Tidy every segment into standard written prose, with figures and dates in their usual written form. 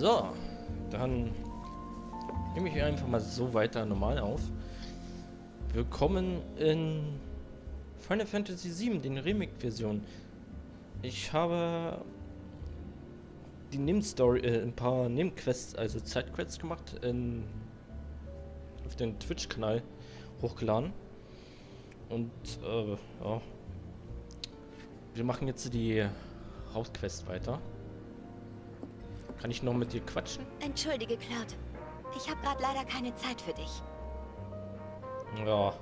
So, dann nehme ich einfach mal so weiter normal auf. Willkommen in Final Fantasy VII, den Remake-Version. Ich habe die Nebenstory, ein paar Nebenquests, also Zeitquests gemacht, auf den Twitch-Kanal hochgeladen. Und ja, wir machen jetzt die Hauptquest weiter. Kann ich noch mit dir quatschen? Entschuldige, Cloud. Ich habe gerade leider keine Zeit für dich. Ja.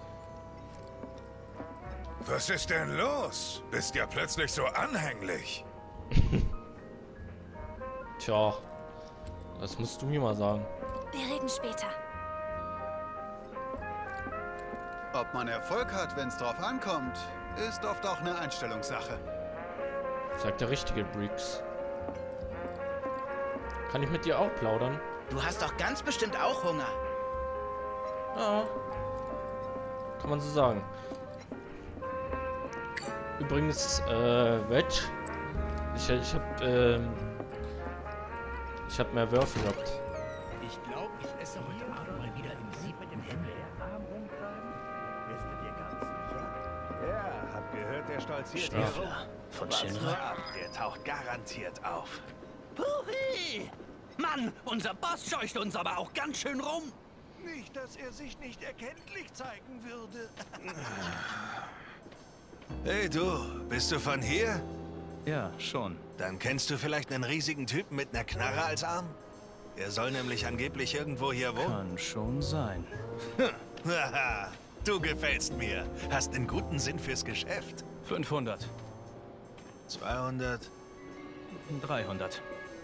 Was ist denn los? Bist ja plötzlich so anhänglich. Tja, das musst du mir mal sagen. Wir reden später. Ob man Erfolg hat, wenn es drauf ankommt, ist oft auch eine Einstellungssache. Sagt der richtige Briggs. Kann ich mit dir auch plaudern? Du hast doch ganz bestimmt auch Hunger. Ja. Kann man so sagen. Übrigens, Wedge. Ich hab mehr Würfel gehabt. Ich glaube, ich esse heute Abend mal wieder im Sieb mit dem Himbeerarm rumtreiben. Bist du dir ganz sicher? Ja, hab gehört, der stolziert hier rum. Von Warte nur Shinra? ab, der taucht garantiert auf. Puri! Mann, unser Boss scheucht uns aber auch ganz schön rum. Nicht, dass er sich nicht erkenntlich zeigen würde. Hey du, bist du von hier? Ja, schon. Dann kennst du vielleicht einen riesigen Typen mit einer Knarre als Arm? Er soll nämlich angeblich irgendwo hier wohnen. Kann schon sein. Haha, du gefällst mir. Hast einen guten Sinn fürs Geschäft. 500. 200. 300.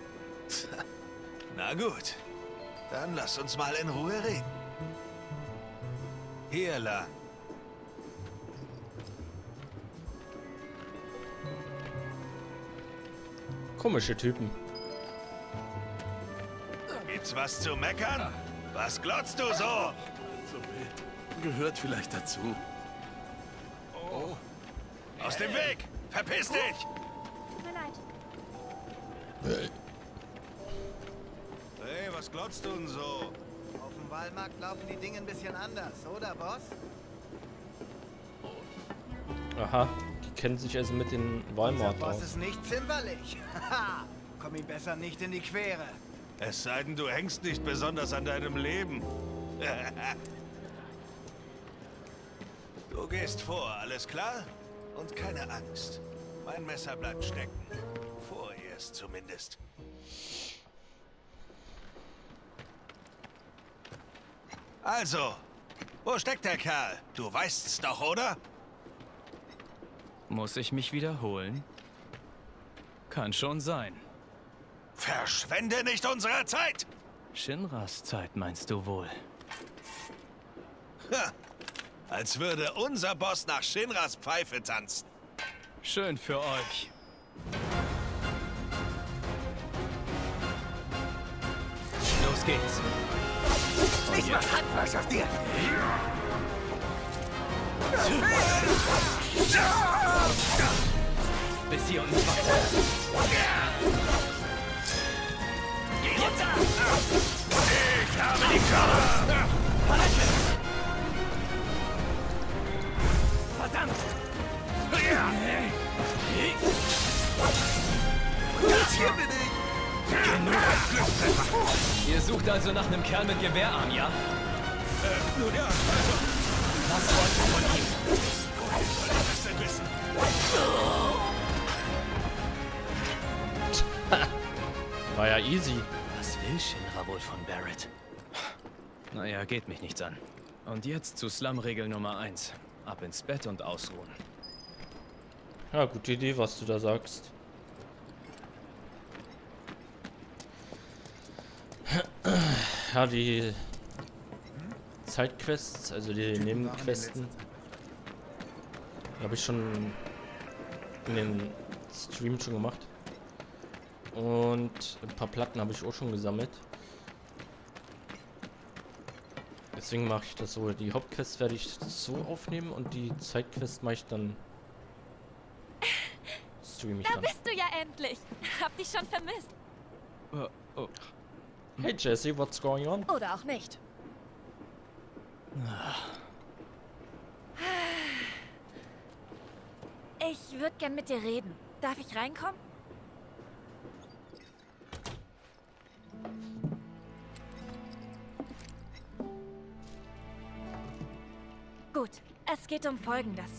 Na gut, dann lass uns mal in Ruhe reden. Hier lang. Komische Typen. Gibt's was zu meckern? Was glotzt du so? Gehört vielleicht dazu. Aus dem Weg! Verpiss dich! Tut mir leid. Hey, was glotzt du denn so? Auf dem Walmarkt laufen die Dinge ein bisschen anders, oder, Boss? Aha, die kennen sich also mit den Der Walmart Boss aus. ist nicht zimperlich. Haha, komm ihm besser nicht in die Quere. Es sei denn, du hängst nicht besonders an deinem Leben. Du gehst vor, alles klar? Und keine Angst. Mein Messer bleibt stecken. Vorerst zumindest. Also, wo steckt der Kerl? Du weißt's doch, oder? Muss ich mich wiederholen? Kann schon sein. Verschwende nicht unsere Zeit! Shinras Zeit meinst du wohl? Ha, als würde unser Boss nach Shinras Pfeife tanzen. Schön für euch. Los geht's. Ich mach Handwasch auf dir. Bis hier und nicht weiter. Geh runter! Ich habe die Kamera! Verdammt! Hier bin ich! Ihr sucht also nach einem Kerl mit Gewehrarm, ja? Nun ja, Was wollt ihr von ihm? woher soll ich das denn wissen? War ja easy. Was will Shinra wohl von Barrett? Naja, geht mich nichts an. Und jetzt zu Slum-Regel Nummer 1. Ab ins Bett und ausruhen. Ja, gute Idee, was du da sagst. Ja, die Zeitquests, also die Nebenquesten, habe ich schon in den Stream schon gemacht. Und ein paar Platten habe ich auch schon gesammelt. Deswegen mache ich das so. Die Hauptquest werde ich so aufnehmen und die Zeitquest mache ich dann. Stream ich Da dann. bist du ja endlich. Hab dich schon vermisst. Oh. Hey Jesse, what's going on? Oder auch nicht. Ich würde gern mit dir reden. Darf ich reinkommen? Gut, es geht um Folgendes.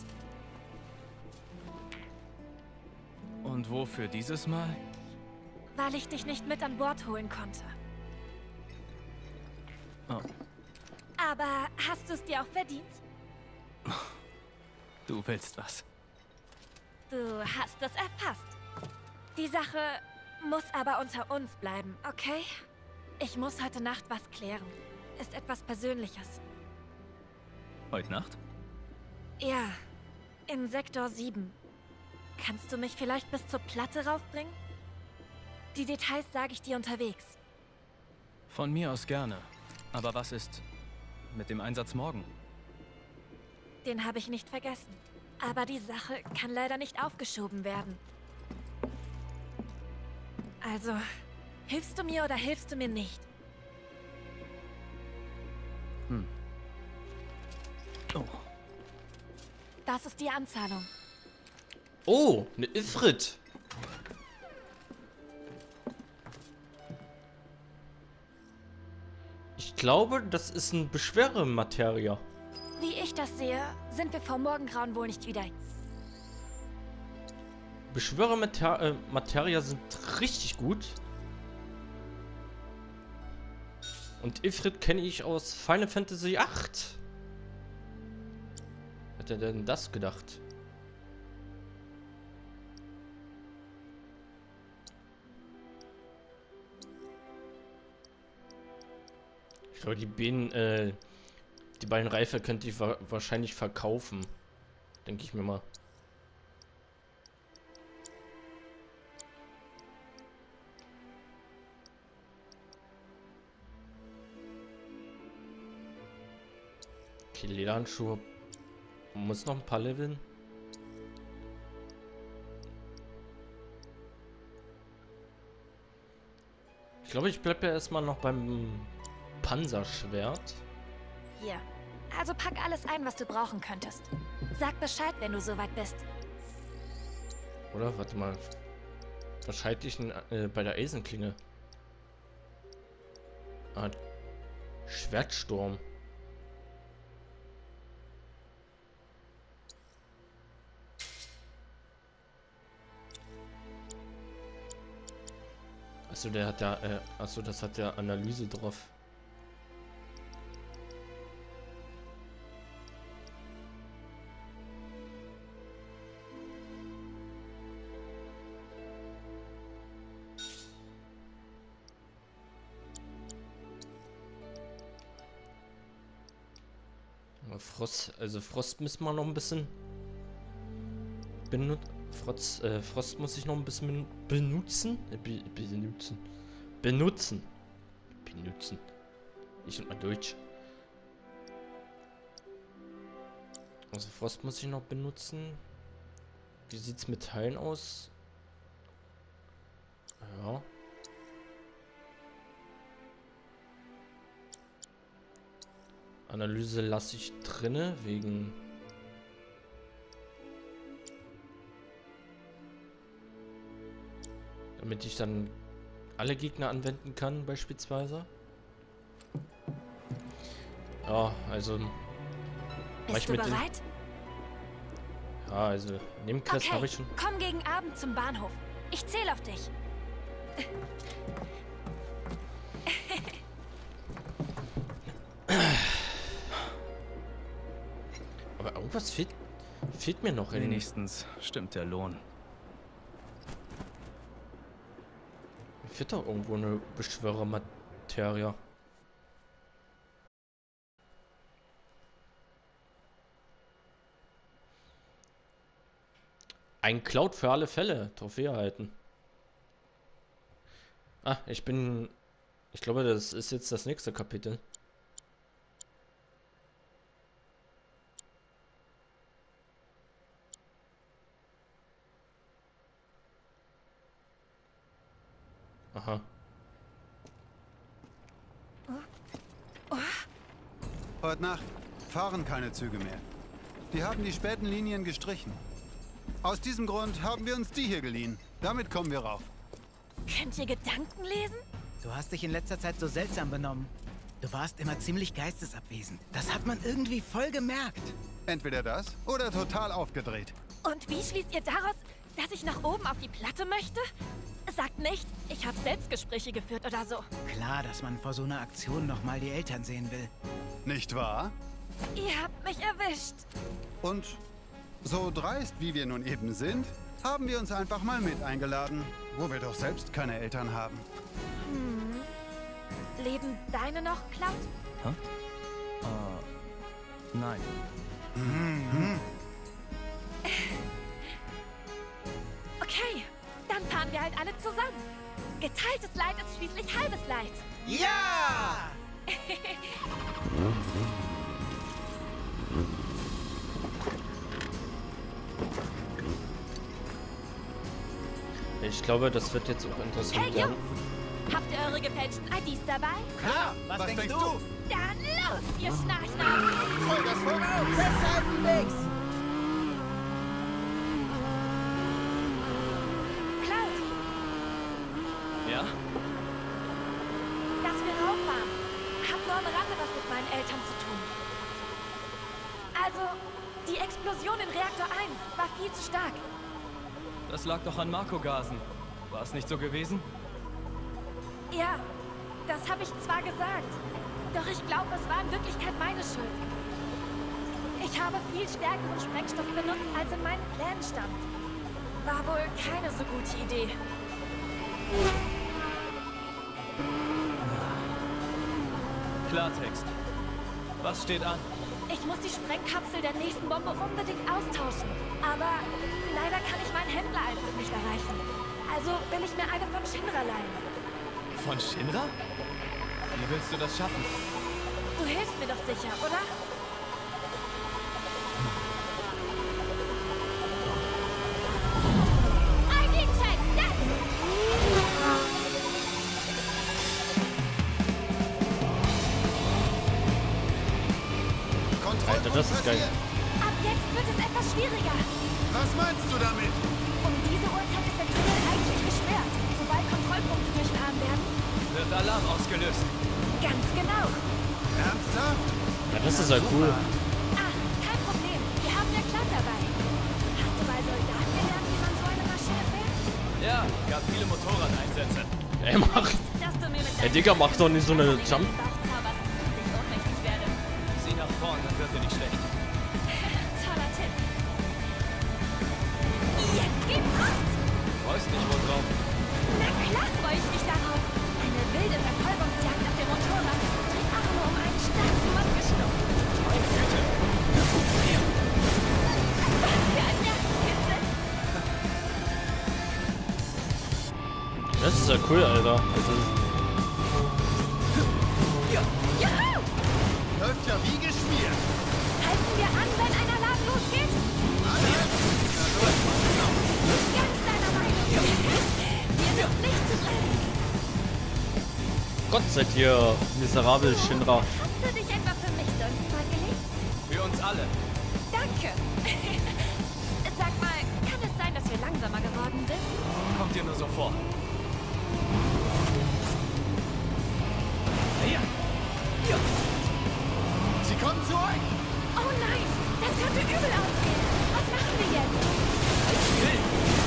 Und wofür dieses Mal? Weil ich dich nicht mit an Bord holen konnte. Oh, Aber hast du es dir auch verdient? du willst was. Du hast es erfasst. Die Sache muss aber unter uns bleiben, okay? Ich muss heute Nacht was klären. Ist etwas Persönliches. Heute Nacht? Ja, in Sektor 7. Kannst du mich vielleicht bis zur Platte raufbringen? Die Details sage ich dir unterwegs. Von mir aus gerne. Aber was ist mit dem Einsatz morgen? Den habe ich nicht vergessen. Aber die Sache kann leider nicht aufgeschoben werden. Also, hilfst du mir oder hilfst du mir nicht? Oh. Das ist die Anzahlung. Oh, eine Ifrit. Ich glaube, das ist ein Beschwerematerie. Wie ich das sehe, sind wir vor Morgengrauen wohl nicht wieder. Beschwerematerie sind richtig gut. Und Ifrit kenne ich aus Final Fantasy VIII. Hat er denn das gedacht? Ich glaube, die beiden Reife könnte ich wahrscheinlich verkaufen. Denke ich mir mal. Okay, Lederhandschuhe. Muss noch ein paar leveln. Ich glaube, ich bleibe ja erstmal noch beim Panzerschwert. Hier. Also pack alles ein, was du brauchen könntest. Sag Bescheid, wenn du soweit bist. Oder? Warte mal. Was schalte ich denn bei der Eisenklinge? Ah, Schwertsturm. Achso, der hat ja, achso, das hat ja Analyse drauf. Aber Frost müssen wir noch ein bisschen benutzen. Frost muss ich noch ein bisschen benutzen. Benutzen. Ich und mal Deutsch. Also Frost muss ich noch benutzen. Wie sieht's mit Teilen aus? Ja. Analyse lasse ich drinne wegen. Damit ich dann alle Gegner anwenden kann, beispielsweise. Ja, also. Bist du bereit? Ja, also Nebenquest habe ich schon. Komm gegen Abend zum Bahnhof. Ich zähle auf dich. Aber irgendwas fehlt mir noch. Wenigstens stimmt der Lohn. Mir fehlt doch irgendwo eine Beschwörermaterie. Ein Cloud für alle Fälle. Trophäe erhalten. Ah, ich glaube, das ist jetzt das nächste Kapitel. Aha. Heute Nacht fahren keine Züge mehr. Die haben die späten Linien gestrichen. Aus diesem Grund haben wir uns die hier geliehen. Damit kommen wir rauf. Könnt ihr Gedanken lesen? Du hast dich in letzter Zeit so seltsam benommen. Du warst immer ziemlich geistesabwesend. Das hat man irgendwie voll gemerkt. Entweder das oder total aufgedreht. Und wie schließt ihr daraus, dass ich nach oben auf die Platte möchte? Sagt nicht, ich habe Selbstgespräche geführt oder so. Klar, dass man vor so einer Aktion nochmal die Eltern sehen will. Nicht wahr? Ihr habt mich erwischt. Und so dreist, wie wir nun eben sind, haben wir uns einfach mal mit eingeladen, wo wir doch selbst keine Eltern haben. Leben deine noch, Cloud? Hä? Nein. Okay, dann fahren wir halt alle zusammen. Geteiltes Leid ist schließlich halbes Leid. Ja! Ich glaube, das wird jetzt auch interessant Hey werden. Jungs, habt ihr eure gefälschten IDs dabei? Klar, was denkst du? Dann los, ihr Schnarchner! Vollgas voraus! Festhalten, nix! Cloud, Ja? dass wir rauffahren, hat nur am Rande was mit meinen Eltern zu tun. Also, die Explosion in Reaktor 1 war viel zu stark. Das lag doch an Marco-Gasen. War es nicht so gewesen? Ja, das habe ich zwar gesagt, doch ich glaube, es war in Wirklichkeit meine Schuld. Ich habe viel stärkeren Sprengstoff benutzt, als in meinen Plänen stand. War wohl keine so gute Idee. Klartext. Was steht an? Ich muss die Sprengkapsel der nächsten Bombe unbedingt austauschen. Aber leider kann ich meinen Händler einfach nicht erreichen. Also will ich mir eine von Shinra leihen. Von Shinra? Wie willst du das schaffen? Du hilfst mir doch sicher, oder? ID-Check, Alter, das ist geil. Ab jetzt wird es etwas schwieriger. Was meinst du damit? Um diese Uhrzeit ist der Tunnel eigentlich gesperrt. Sobald Kontrollpunkte durchfahren werden. Wird Alarm ausgelöst. Ganz genau. Ernsthaft? Ja, das ist ja cool. Ah, kein Problem. Wir haben ja Cloud dabei. Hast du bei Soldaten gelernt, wie man so eine Maschine fährt? Ja, gab viele Motorradeinsätze. Er macht. Dass du mir mit Ey, Digga, mach doch nicht so eine Jump. Bauch zauberst, bis ich ohnmächtig werde. Sieh nach vorn, dann wird dir nicht schlecht. Toller Tipp. Jetzt geht's rund. Freust dich wohl drauf? Na klar freue ich mich darauf. Eine wilde Verfolgungsjagd auf dem Motorrad. Die Arme um einen starken Mann geschnupft. Meine Güte. Was für ein Nervenkitzel. Das ist ja cool, Alter. Also, Juhu! Läuft ja wie geschmiert. Halten wir an, wenn ein Alarm losgeht? Ganz deiner Meinung. Wir sind nicht zu bremsen. Gott seid ihr miserabel, Shinra. Hast du dich etwa für mich so ins Zeug gelegt? Für uns alle. Danke. Sag mal, kann es sein, dass wir langsamer geworden sind? Kommt dir nur so vor. Hier. Sie kommen zu euch. Oh nein, das könnte übel ausgehen. Was machen wir jetzt? Halt still.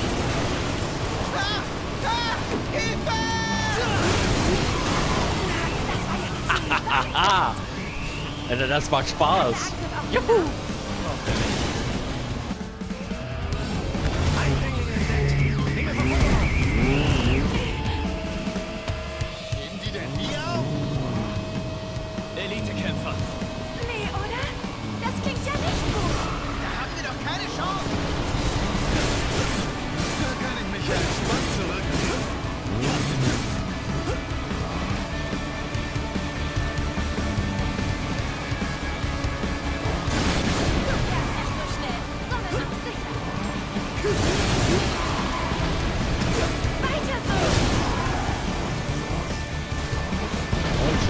Das war jetzt ziemlich weit. Ah! Alter, das macht Spaß. Juhu! Geben die denn nie auf? Elitekämpfer. Nee, oder? Das klingt ja nicht gut. Da habt ihr doch keine Chance! Da kann ich mich ja entspannt zurück.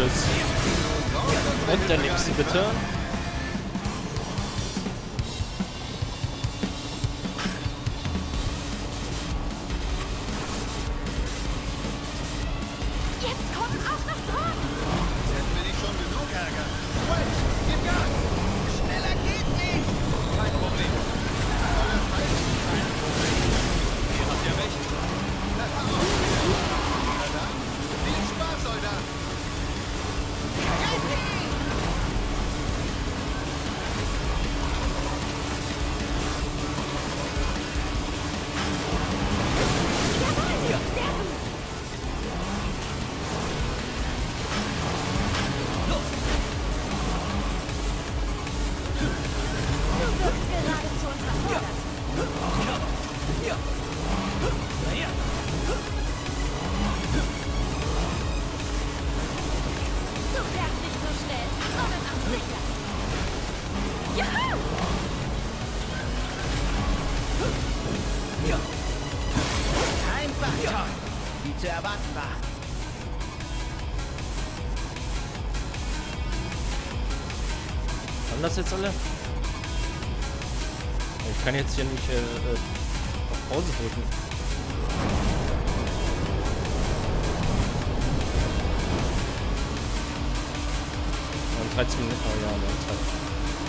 Tschüss. Und der nächste bitte. Jetzt kommen auch noch Drogen. Hätten wir nicht schon genug Ärger. Wait, gib Gas! Schneller geht nicht! Kein Problem. Soll das heißen? Kein Problem. Ihr habt ja recht. Na dann, viel Spaß, Soldat! Du wirkst geradezu unterfordert. Du fährst nicht so schnell, sondern am sicher. Juhu! Einfach. Wie zu erwarten war. Haben das jetzt alle? Ich kann jetzt hier nicht auf Pause drücken. Und 13 Minuten, oh ja, Zeit.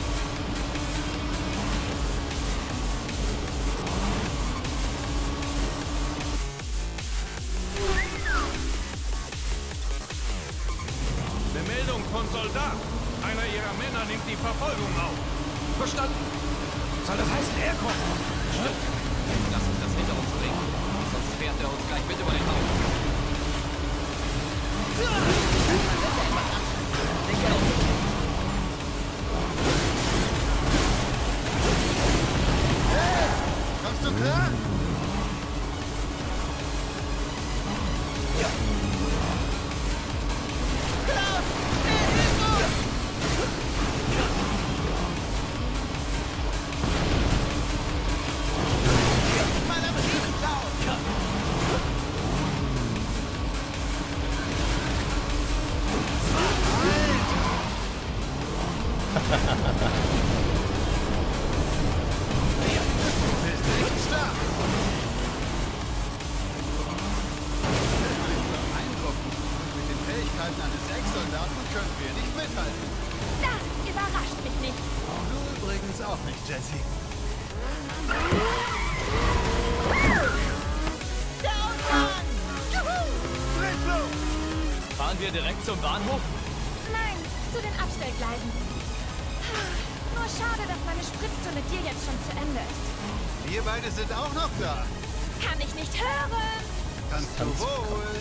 Meldung von Soldat. Einer ihrer Männer nimmt die Verfolgung auf. Verstanden? Soll das heißen, er kommt? Stimmt. Lass uns das hinter uns bringen. Sonst fährt er uns gleich mit über den Haufen. Hey, kommst du klar? Das überrascht mich nicht. Du übrigens auch nicht, Jesse. Fahren wir direkt zum Bahnhof? Nein, zu den Abstellgleisen. Nur schade, dass meine Spritztour mit dir jetzt schon zu Ende ist. Wir beide sind auch noch da. Kann ich nicht hören. Kannst du wohl.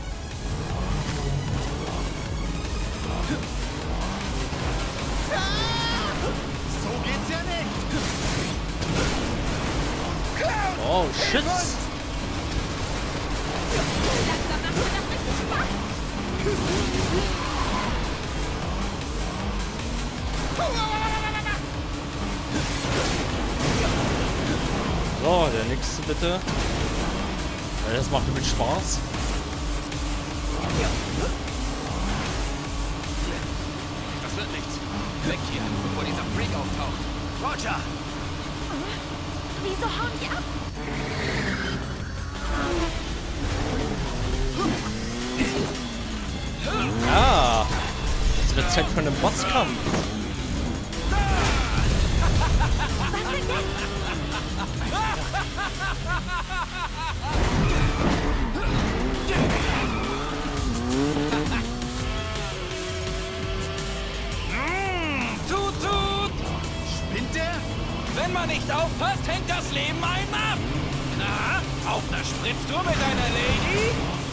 So geht's ja nicht. Oh, shit! Langsam macht mir das richtig Spaß. So, der nächste bitte. Ja, das macht nämlich Spaß. Das wird nichts. Weg hier, bevor dieser Freak auftaucht. Roger! Wieso hauen die ab? Ah! Es wird Zeit für einen Bosskampf. Was denn jetzt? Tut, tut! Spinnt der? Wenn man nicht aufpasst, hängt das Leben einem ab. Na, auf einer Spritztour mit einer Lady?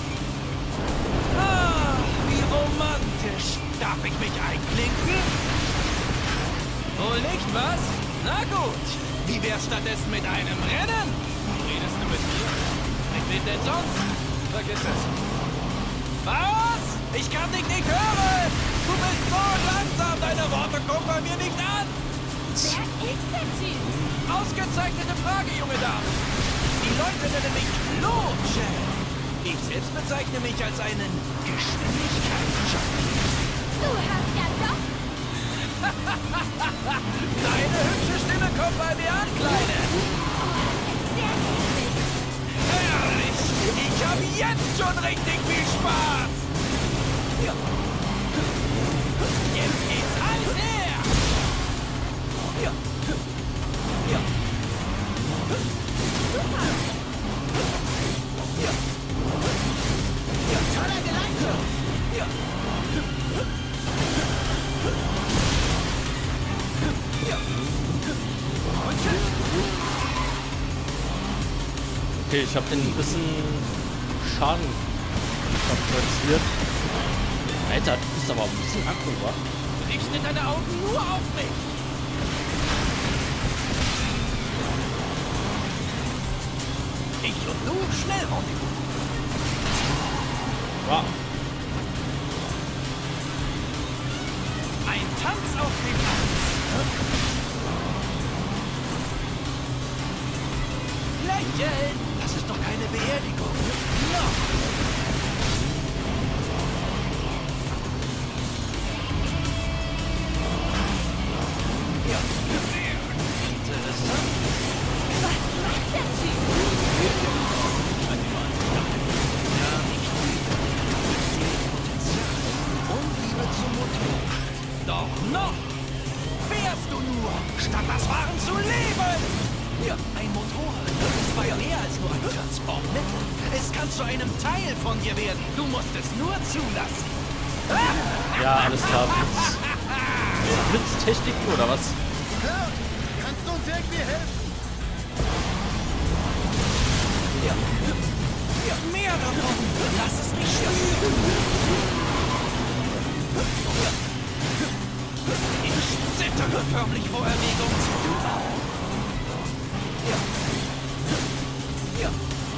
Ah, wie romantisch. Darf ich mich einklinken? Wohl nicht, was? Na gut. Wie wär's stattdessen mit einem Rennen? Redest du mit mir? Mit wem denn sonst? Vergiss es. Was? Ich kann dich nicht hören! Du bist so langsam, deine Worte kommen bei mir nicht an! Wer ist der Typ? Ausgezeichnete Frage, junge Dame. Die Leute nennen mich Loche. Ich selbst bezeichne mich als einen Geschwindigkeitsjockey. Du hast ja doch... Deine hübsche Stimme kommt bei mir an, Kleine. Ist sehr niedlich. Herrlich. Ich habe jetzt schon richtig viel Spaß. Ja. Jetzt geht's heiß her. Ja. Ja. Super. Ja. Ja, Toller Geleitung! ja. Ja. Und tschüss. Okay, ich habe den ein bisschen Schaden kapriziert. Alter, du bist aber ein bisschen aggro, wa? Richte deine Augen nur auf mich. Ich und du schnell, Rendezvous. Wow. Ein Tanz auf dem Eis. Lächeln! Das ist doch keine Beerdigung. Noch. Ja, sehr interessant. Was macht der Typ? Ja, nicht viel. Ich sehe Potenzial und Liebe zum Motor. Doch noch fährst du nur, statt das Fahren zu leben. Ja, ein Motorrad ist weit mehr als nur ein Transportmittel. Es kann zu einem Teil von dir werden. Du musst es nur zulassen. Ja, alles klar. Blitztechnik oder was? Cloud, kannst du uns irgendwie helfen? Ja. Ja, mehr davon. Lass es mich spüren. Ja. Ich zittere förmlich vor Erregung. Du auch. Ja. Ja.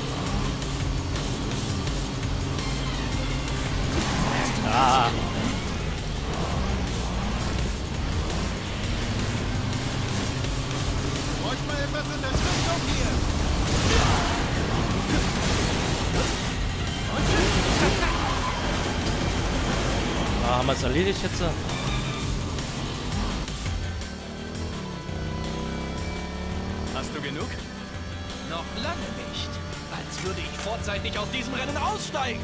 Ah. Bräuchte mal etwas Unterstützung hier. Ah, haben wir es erledigt jetzt? Hast du genug? Noch lange nicht. Als würde ich vorzeitig aus diesem Rennen aussteigen.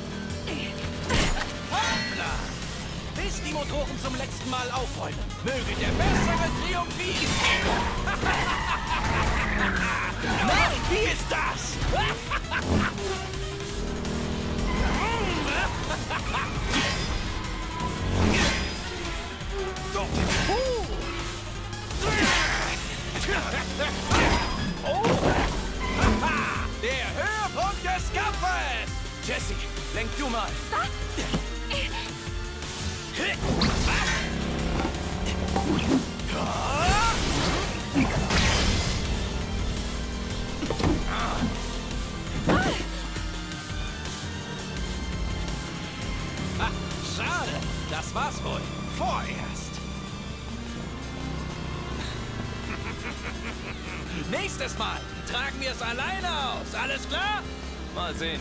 Hoppla! Bis die Motoren zum letzten Mal aufräumen. Möge der Bessere triumphieren. Nein, wie ist das? Oh! Der Höhepunkt des Kampfes! Jessie, lenk du mal. Was? Ah, schade. Das war's wohl. Vorerst. Nächstes Mal tragen wir es alleine aus. Alles klar? Mal sehen.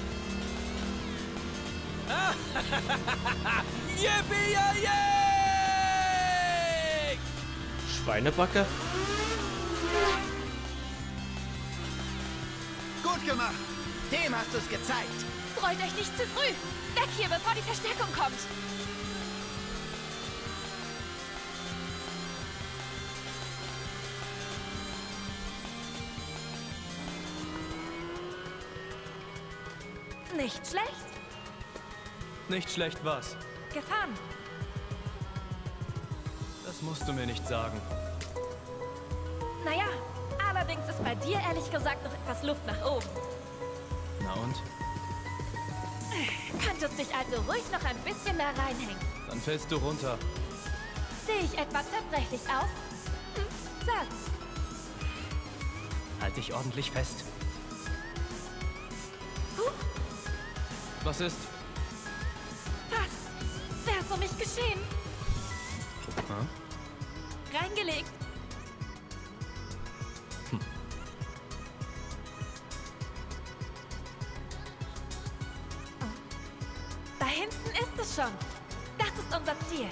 Yippie-yay! Schweinebacke? Gut gemacht. Dem hast du es gezeigt. Freut euch nicht zu früh. Weg hier, bevor die Verstärkung kommt. Nicht schlecht. Nicht schlecht was. Gefahren. Das musst du mir nicht sagen. Naja, allerdings ist bei dir ehrlich gesagt noch etwas Luft nach oben. Na und? Könntest dich also ruhig noch ein bisschen mehr reinhängen. Dann fällst du runter. Sehe ich etwa zerbrechlich aus? Sag's. Halt dich ordentlich fest. Was ist? Was? Wär's um mich geschehen? Hm? Reingelegt. Da hinten ist es schon. Das ist unser Ziel.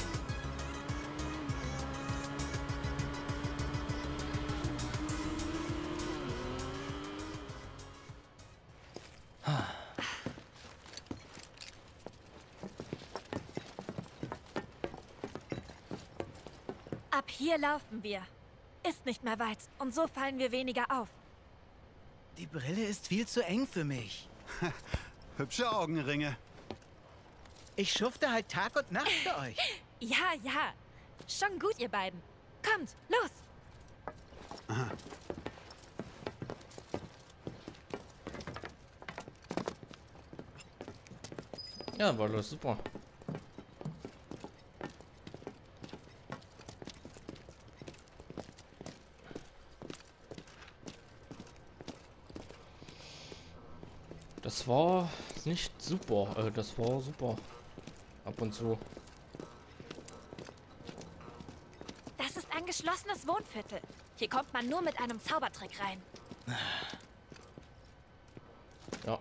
Ab hier laufen wir. Ist nicht mehr weit und so fallen wir weniger auf. Die Brille ist viel zu eng für mich. Hübsche Augenringe. Ich schufte halt Tag und Nacht für euch. Ja, ja. Schon gut, ihr beiden. Kommt, los! Aha. Ja, war das super. Das war nicht super, das war super. Ab und zu. Das ist ein geschlossenes Wohnviertel. Hier kommt man nur mit einem Zaubertrick rein. Ja.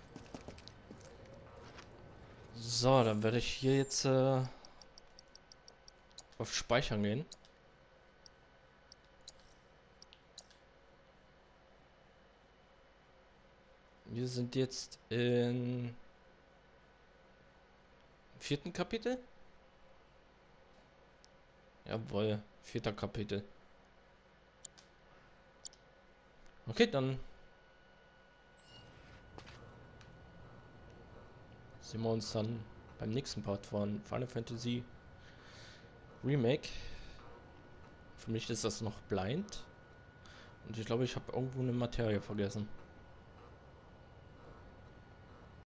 So, dann werde ich hier jetzt auf Speichern gehen. Wir sind jetzt im 4. Kapitel. Jawohl, 4. Kapitel. Okay, dann sehen wir uns dann beim nächsten Part von Final Fantasy Remake. Für mich ist das noch blind. Und ich glaube, ich habe irgendwo eine Materie vergessen.